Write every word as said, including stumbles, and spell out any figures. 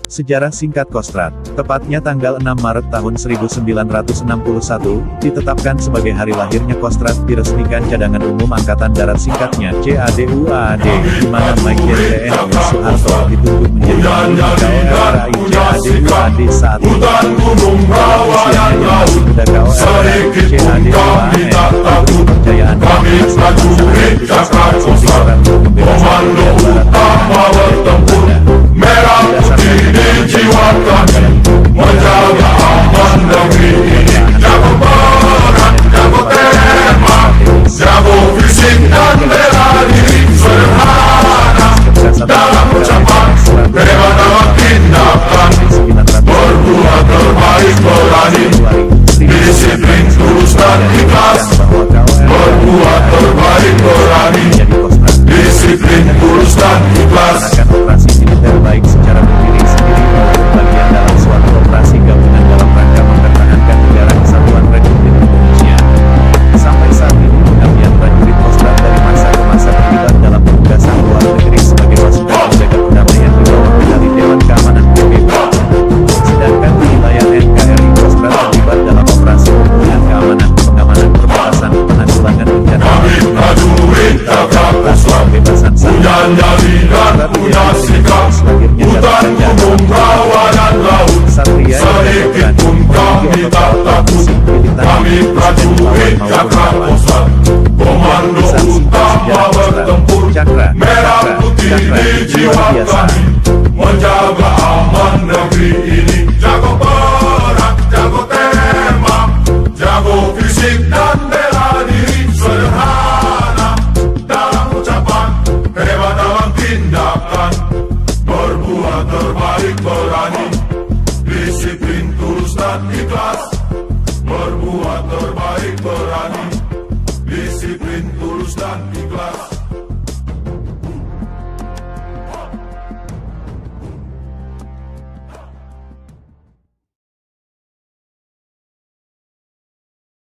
Sejarah singkat Kostrad, tepatnya tanggal enam Maret tahun seribu sembilan ratus enam puluh satu, ditetapkan sebagai hari lahirnya Kostrad, diresmikan Cadangan Umum Angkatan Darat singkatnya C A D U A A D, di mana Majen T N I Soeharto ditunjuk menjadi Panglima K O R A I C A D U A D saat itu. Usianya yang masih muda K O R A I C A D U A N, diberi kepercayaan dan melaksanakan tugas operasi Perang Pembebasan Irian Barat dijiwakan menjaga aman negeri ini. Jago perang, jago tembak, jago fisik dan bela diri, sederhana dalam ucapan, hebat dalam tindakan, berbuat terbaik berani, disiplin tulus dan ikhlas. Berbuat terbaik berani, disiplin tulus dan ikhlas. Operasi militer baik secara berdiri sendiri maupun bagian dalam suatu operasi gabungan dalam rangka mempertahankan negara kesatuan Republik Indonesia. Sampai saat ini pengabdian prajurit Kostrad dari masa ke masa terlibat dalam penugasan luar negeri sebagai pasukan penjaga perdamaian di bawah kendali Dewan Keamanan P B B. Sedangkan di wilayah N K R I Kostrad terlibat dalam operasi pemulihan keamanan, pengamanan perbatasan, penanggulangan bencana, kebebasan punya nyali dan punya sikap, hutan, gunung, rawa dan laut, sedikit pun kami tak takut. Kami prajurit Cakra Kostrad, komando utama bertempur, merah putih di jiwa kami, menjaga aman negeri ini. Jago perang, jago tembak, jago fisik dan bela diri, sederhana dalam ucapan, hebat dalam tindakan, berbuat terbaik berani, disiplin tulus dan ikhlas.